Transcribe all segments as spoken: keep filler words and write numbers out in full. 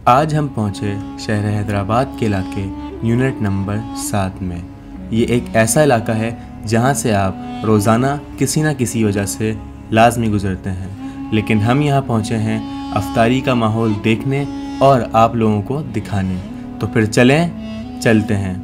आज हम पहुँचे शहर हैदराबाद के इलाके यूनिट नंबर सात में। ये एक ऐसा इलाका है जहाँ से आप रोज़ाना किसी न किसी वजह से लाजमी गुज़रते हैं, लेकिन हम यहाँ पहुँचे हैं अफ्तारी का माहौल देखने और आप लोगों को दिखाने। तो फिर चलें, चलते हैं।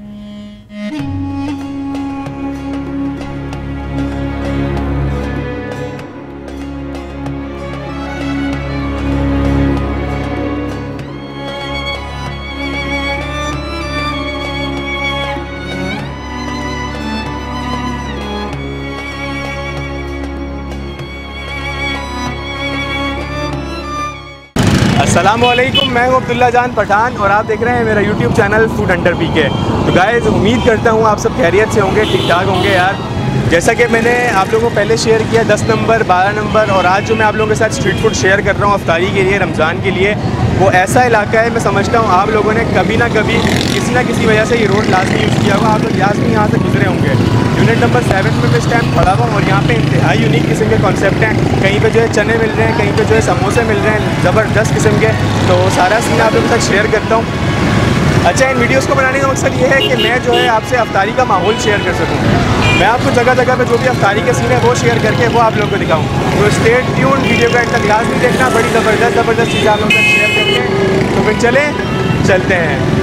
अस्सलामुअलैकुम, मैं हूं अब्दुल्ला जान पठान और आप देख रहे हैं मेरा YouTube channel food hunter PK. तो गाइस, उम्मीद करता हूं आप सब खैरियत से होंगे, ठीक ठाक होंगे यार। जैसा कि मैंने आप लोगों को पहले शेयर किया दस नंबर, बारह नंबर, और आज जो मैं आप लोगों के साथ स्ट्रीट फूड शेयर कर रहा हूं अफ्तारी के लिए, रमज़ान के लिए, वो ऐसा इलाका है, मैं समझता हूँ आप लोगों ने कभी ना कभी किसी ना किसी वजह से ये रोड लाजमी यूज़ किया होगा। आप लोग लाजमी यहाँ से गुजरे होंगे। यूनिट नंबर सेवन में इस टाइम खड़ा हुआ और यहाँ पे इंतहाई यूनिक किस्म के कॉन्सेप्ट हैं। कहीं पे जो है चने मिल रहे हैं, कहीं पे जो है समोसे मिल रहे हैं, ज़बरदस्त किस्म के। तो सारा सीन आप लोगों के साथ शेयर करता हूँ। अच्छा, इन वीडियोस को बनाने का मकसद ये है कि मैं जो है आपसे अफ्तारी का माहौल शेयर कर सकूँ। मैं आपको जगह जगह पे जो भी अफ्तारी के सीन है वो शेयर करके वो आप लोगों को दिखाऊँ। तो स्टे ट्यून, वीडियो का एंड तक लाजमी देखना, बड़ी ज़बरदस्त ज़बरदस्त चीज़ें आप लोगों के साथ शेयर करेंगे। तो फिर चलें, चलते हैं।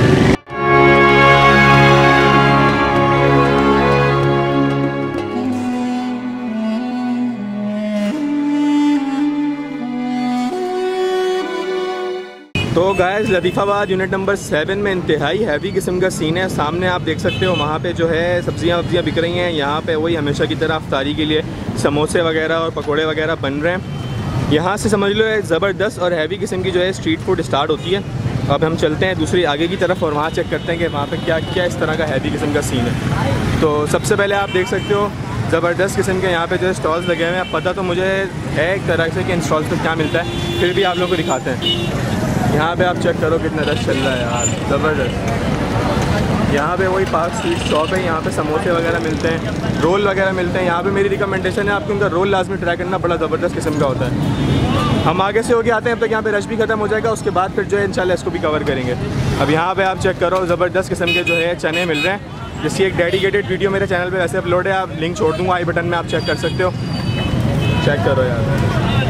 तो guys, Latifabad unit number seven में इंतहाई हैवी किस्म का सीन है। सामने आप देख सकते हो वहाँ पे जो है सब्जियाँ वब्जियाँ बिक रही हैं। यहाँ पे वही हमेशा की तरह अफ्तारी के लिए समोसे वगैरह और पकोड़े वगैरह बन रहे हैं। यहाँ से समझ लो ज़बरदस्त और हैवी किस्म की जो है स्ट्रीट फूड स्टार्ट होती है। अब हम चलते हैं दूसरी आगे की तरफ और वहाँ चेक करते हैं कि वहाँ पर क्या क्या इस तरह का हैवी किस्म का सीन है। तो सबसे पहले आप देख सकते हो ज़बरदस्त किस्म के यहाँ पे जो है स्टॉल्स लगे हुए हैं। अब पता तो मुझे है एक तरह से कि इन स्टॉल्स पर क्या मिलता है, फिर भी आप लोगों को दिखाते हैं। यहाँ पे आप चेक करो कितना रश चल रहा है यार, ज़बरदस्त। यहाँ पे वही पार्क स्ट्रीट शॉप है, यहाँ पे समोसे वगैरह मिलते हैं, रोल वगैरह मिलते हैं। यहाँ पे मेरी रिकमेंडेशन है आपको उनका रोल लाजमी ट्राई करना, बड़ा ज़बरदस्त किस्म का होता है। हम आगे से होके आते हैं, अब तक यहाँ पे रश भी ख़त्म हो जाएगा, उसके बाद फिर जो है इंशाल्लाह इसको भी कवर करेंगे। अब यहाँ पर आप चेक करो ज़बरदस्त किस्म के जो है चने मिल रहे हैं, जिसकी एक डेडिकेटेड वीडियो मेरे चैनल पर वैसे अपलोड है, आप लिंक छोड़ दूँगा आई बटन में, आप चेक कर सकते हो। चेक करो यार,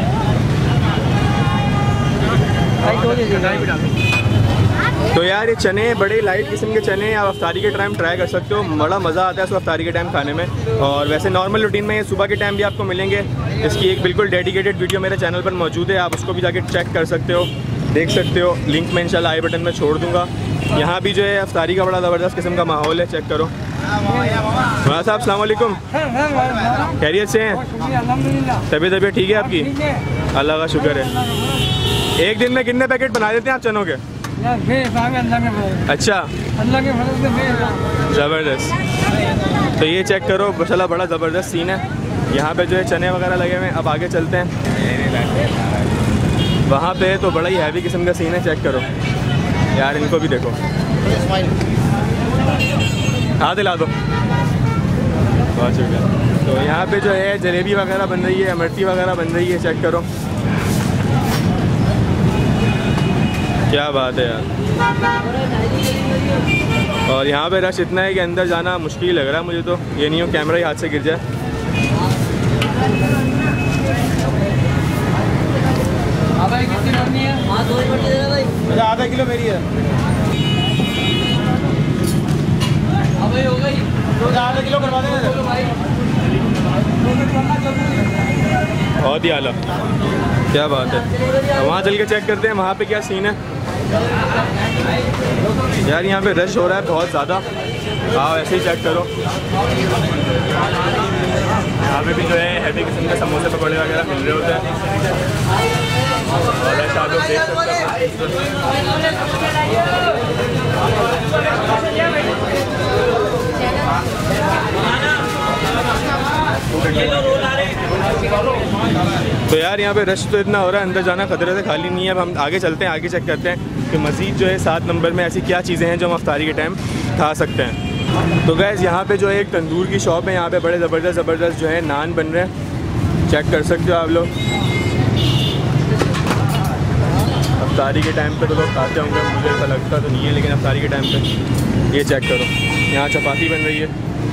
तो यार ये चने बड़े लाइट किस्म के चने आप अफ्तारी के टाइम ट्राई कर सकते हो। बड़ा मज़ा आता है इसको अफ्तारी के टाइम खाने में। और वैसे नॉर्मल रूटीन में ये सुबह के टाइम भी आपको मिलेंगे। इसकी एक बिल्कुल डेडिकेटेड वीडियो मेरे चैनल पर मौजूद है, आप उसको भी जाके चेक कर सकते हो, देख सकते हो। लिंक मैं इंशाल्लाह आई बटन में छोड़ दूँगा। यहाँ भी जो है अफ्तारी का बड़ा ज़बरदस्त किस्म का माहौल है, चेक करो। मौलाना साहब अस्सलाम वालेकुम, खैरियत से हैं? तबीयत तबीयत ठीक है आपकी? अल्लाह का शुक्र है। एक दिन में कितने पैकेट बना देते हैं आप चनों के? अच्छा, अल्लाह के फजल से ज़बरदस्त। तो ये चेक करो, माशाल्लाह बड़ा ज़बरदस्त सीन है। यहाँ पे जो है चने वगैरह लगे हुए हैं। अब आगे चलते हैं, वहाँ पे तो बड़ा ही हैवी किस्म का सीन है, चेक करो यार, इनको भी देखो। हाँ, दिला दो, बहुत शुक्रिया। तो यहाँ पे जो है जलेबी वगैरह बन रही है, इमरती वगैरह बन रही है, चेक करो, क्या बात है यार। और यहाँ पे रश इतना है कि अंदर जाना मुश्किल लग रहा है मुझे। तो ये नहीं हो कैमरा ही हाथ से गिर जाए। आधा किलो मेरी है, आधा किलो करवा देंगे। बहुत ही आला, क्या बात है। वहाँ चल के चेक करते हैं वहाँ पे क्या सीन है यार। यहाँ पे रश हो रहा है बहुत ज़्यादा। हाँ, ऐसे ही चेक करो। यहाँ पे भी जो है हैवी किस्म के समोसे पकौड़े वगैरह मिल रहे होते हैं। और रश आप लोग देख सकते तो यार यहाँ पे रश तो इतना हो रहा है, अंदर जाना खतरे से खाली नहीं है। अब हम आगे चलते हैं, आगे चेक करते हैं कि मज़ीद जो है सात नंबर में ऐसी क्या चीज़ें हैं जो हम अफ्तारी के टाइम खा सकते हैं। तो गैस यहाँ पे जो है एक तंदूर की शॉप है, यहाँ पे बड़े ज़बरदस्त ज़बरदस्त जो है नान बन रहे हैं, चेक कर सकते हो आप लोग। अफ्तारी के टाइम पे तो लोग खाते होंगे, मुझे ऐसा लगता तो नहीं है, लेकिन अफ्तारी के टाइम पे ये चेक करो, यहाँ चपाती बन रही है।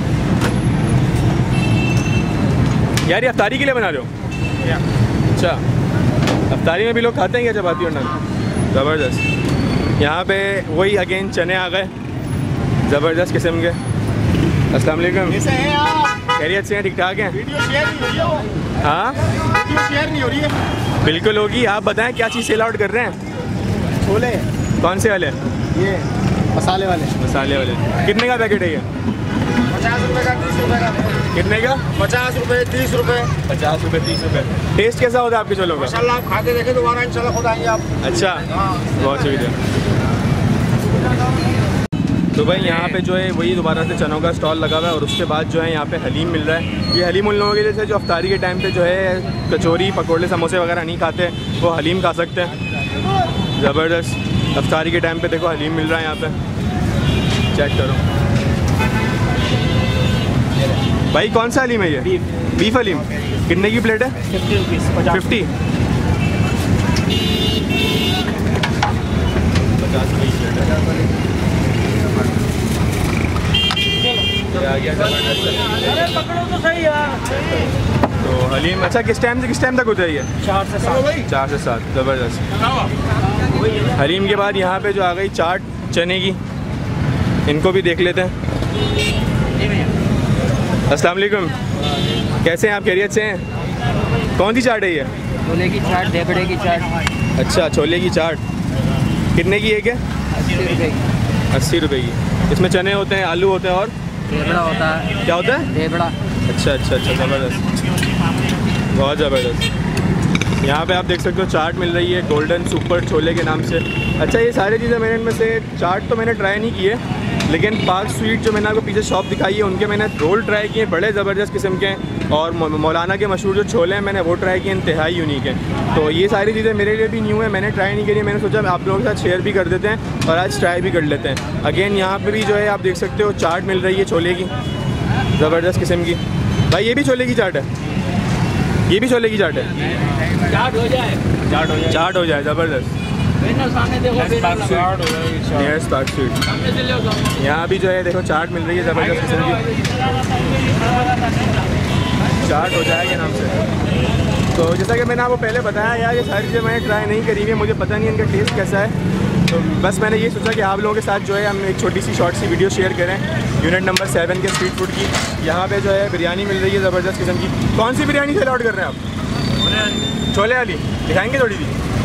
यार ये अफ्तारी के लिए बना रहे हो? अच्छा, अफ्तारी में भी लोग खाते हैं क्या चपाती और नान? ज़बरदस्त। यहाँ पे वही अगेन चने आ गए ज़बरदस्त किस्म के। अस्सलाम वालेकुम, कैसे हैं आप? खैरियत से हैं? ठीक ठाक हैं? वीडियो शेयर नहीं हो रही है? हाँ वीडियो शेयर नहीं हो रही है? बिल्कुल होगी। आप बताएं क्या चीज़ सेल आउट कर रहे हैं? छोले, कौन से वाले? ये मसाले वाले। मसाले वाले। कितने का पैकेट है ये? पचास रुपए का, तीस रुपए का। कितने का? पचास रुपए, तीस रुपए। पचास रुपये, तीस रुपये। टेस्ट कैसा होता है आपके चलों का? माशाल्लाह आप खा के देखें दोबारा इंशाल्लाह खुद आएंगे आप। अच्छा, बहुत शुक्रिया। तो भाई यहाँ पे जो है वही दोबारा से चनों का स्टॉल लगा हुआ है और उसके बाद जो है यहाँ पे हलीम मिल रहा है। ये हलीम उन लोगों के जैसे जो अफ्तारी के टाइम पे जो है कचौरी पकौड़े समोसे वगैरह नहीं खाते, वो हलीम खा सकते हैं। ज़बरदस्त। अफ्तारी के टाइम पे देखो हलीम मिल रहा है यहाँ पे, चेक करो भाई। कौन सा हलीम है ये? बीफ। बीफ हलीम। कितने की प्लेट है? Fifty rupees. फिफ्टी पचास रुपये की प्लेट है। आ गया ज़बरदस्त। पकड़ो तो सही यार। तो हलीम अच्छा किस टाइम से किस टाइम तक होता है ये? चार से सात। चार से सात। ज़बरदस्त। हलीम के बाद यहाँ पे जो आ गई चाट चने की, इनको भी देख लेते हैं। अस्सलाम वालेकुम, कैसे हैं आप? खैरियत से हैं? कौन सी चाट है ये? छोले की चाट, ढेबड़े की चाट। अच्छा, छोले की चाट। कितने की एक है? अस्सी रुपये की। अस्सी रुपये की। इसमें चने होते हैं, आलू होते हैं और ढेबड़ा होता है। क्या होता है? ढेबड़ा। अच्छा अच्छा अच्छा, ज़बरदस्त, बहुत ज़बरदस्त। यहाँ पे आप देख सकते हो चाट मिल रही है गोल्डन सुपर छोले के नाम से। अच्छा, ये सारी चीज़ें मैंने इनमें से चाट तो मैंने ट्राई नहीं की है, लेकिन पार्क स्वीट जो मैंने आपको पीछे शॉप दिखाई है उनके मैंने रोल ट्राई किए, बड़े ज़बरदस्त किस्म के हैं। और मौलाना के मशहूर जो छोले हैं मैंने वो ट्राई किए, इंतहाई यूनिक है। तो ये सारी चीज़ें मेरे लिए भी न्यू है, मैंने ट्राई नहीं करी। मैंने सोचा आप लोगों के साथ शेयर भी कर देते हैं और आज ट्राई भी कर लेते हैं। अगेन यहाँ पर भी जो है आप देख सकते हो चाट मिल रही है छोले की, ज़बरदस्त किस्म की। भाई ये भी छोले की चाट है? ये भी छोले की चाट है? चाट हो जाए। चाट हो जाए। चाट हो जाए, ज़बरदस्त। Spark sweet. यहाँ भी जो है देखो चाट मिल रही है ज़बरदस्त किस्म की। चाट हो जाएगा नाम से। तो जैसा कि मैंने आपको पहले बताया यार, ये सारी चीज़ें मैंने ट्राई नहीं करी हुई है, मुझे पता नहीं इनका टेस्ट कैसा है। तो बस मैंने ये सोचा कि आप लोगों के साथ जो है हम एक छोटी सी शॉर्ट सी वीडियो शेयर करें यूनिट नंबर सेवन के स्ट्रीट फूड की। यहाँ पे जो है बिरयानी मिल रही है ज़बरदस्त किस्म की। कौन सी बिरयानी सेल आउट कर रहे हैं आप? छोले वाली दिखाएंगे थोड़ी सी?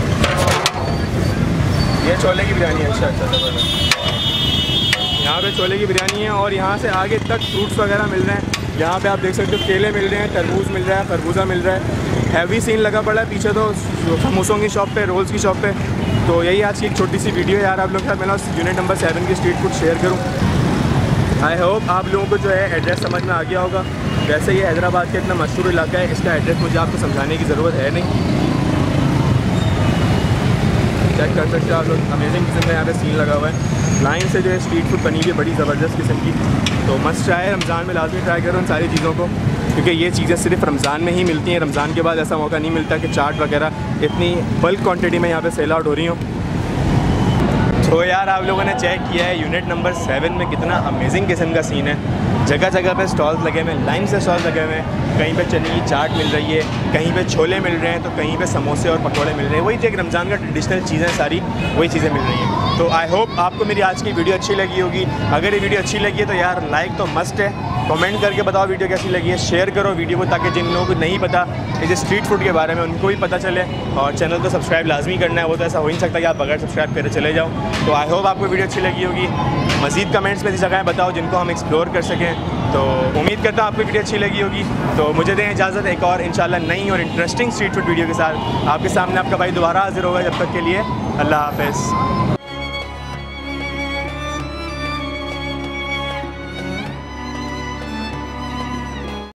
ये छोले की बिरयानी है। अच्छा अच्छा, ज़बरदस्त। यहाँ पे छोले की बिरयानी है और यहाँ से आगे तक फ्रूट्स वगैरह मिल रहे हैं। यहाँ पे आप देख सकते हो केले मिल रहे हैं, तरबूज मिल रहा है, खरबूजा मिल रहा है। हैवी सीन लगा पड़ा है पीछे तो समोसों की शॉप पे, रोल्स की शॉप पे। तो यही आज की एक छोटी सी वीडियो यार आप लोग के साथ मैंने यूनिट नंबर सेवन की स्ट्रीट फूड शेयर करूँ। आई होप आप लोगों को जो है एड्रेस समझ में आ गया होगा। वैसे ये हैदराबाद का इतना मशहूर इलाका है, इसका एड्रेस मुझे आपको समझाने की ज़रूरत है नहीं। चेक कर सकते हो आप लोग, अमेजिंग किस्म का यहाँ पे सीन लगा हुआ है। लाइन से जो है स्ट्रीट फूड बनी हुई है बड़ी ज़बरदस्त किस्म की। तो मस्ट ट्राई, रमज़ान में लाजमी ट्राई करो उन सारी चीज़ों को, क्योंकि ये चीज़ें सिर्फ रमज़ान में ही मिलती हैं। रमज़ान के बाद ऐसा मौका नहीं मिलता कि चाट वगैरह इतनी बल्क क्वांटिटी में यहाँ पे सेल आउट हो रही हो। तो यार आप लोगों ने चेक किया है यूनिट नंबर सेवन में कितना अमेजिंग किस्म का सीन है। जगह जगह पे स्टॉल्स लगे हुए हैं, लाइन से स्टॉल्स लगे हुए हैं। कहीं पे चने की चाट मिल रही है, कहीं पे छोले मिल रहे हैं, तो कहीं पे समोसे और पकौड़े मिल रहे हैं। वही जो एक रमज़ान का ट्रेडिशनल चीज़ें सारी वही चीज़ें मिल रही हैं। तो आई होप आपको मेरी आज की वीडियो अच्छी लगी होगी। अगर ये वीडियो अच्छी लगी है तो यार लाइक तो मस्ट है, कमेंट करके बताओ वीडियो कैसी लगी है, शेयर करो वीडियो को ताकि जिन लोगों को नहीं पता इस स्ट्रीट फूड के बारे में उनको भी पता चले। और चैनल को सब्सक्राइब लाजमी करना है, वो तो ऐसा हो ही नहीं सकता कि आप बगैर सब्सक्राइब करे चले जाओ। तो आई होप आपको वीडियो अच्छी लगी होगी। मज़ीद कमेंट्स में ऐसी जगह बताओ जिनको हम एक्सप्लोर कर सकें। तो उम्मीद करता हूँ आपको वीडियो अच्छी लगी होगी। तो मुझे दें इजाज़त एक और इंशाल्लाह नई और इंटरेस्टिंग स्ट्रीट फूड वीडियो के साथ आपके सामने आपका भाई दोबारा हाजिर होगा। जब तक के लिए अल्लाह हाफ़िज़।